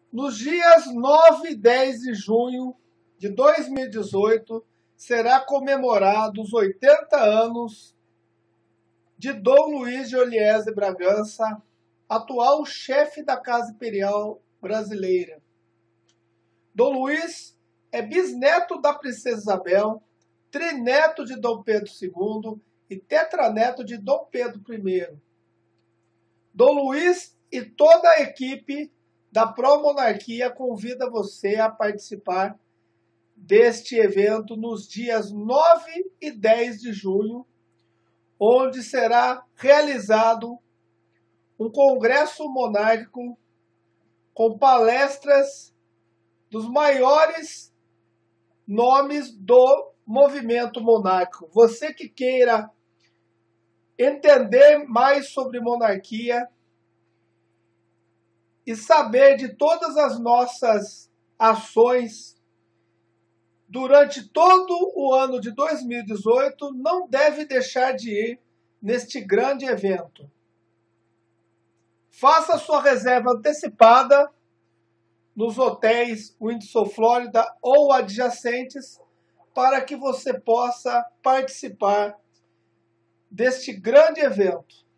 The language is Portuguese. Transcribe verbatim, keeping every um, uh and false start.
Nos dias nove e dez de junho de dois mil e dezoito, será comemorado os oitenta anos de Dom Luiz de Olieres de Bragança, atual chefe da Casa Imperial Brasileira. Dom Luiz é bisneto da Princesa Isabel, trineto de Dom Pedro segundo e tetraneto de Dom Pedro primeiro. Dom Luiz e toda a equipe da Pró-Monarquia convida você a participar deste evento nos dias nove e dez de junho, onde será realizado um congresso monárquico com palestras dos maiores nomes do movimento monárquico. Você que queira entender mais sobre monarquia e saber de todas as nossas ações durante todo o ano de dois mil e dezoito, não deve deixar de ir neste grande evento. Faça sua reserva antecipada nos hotéis Windsor Florida ou adjacentes para que você possa participar deste grande evento.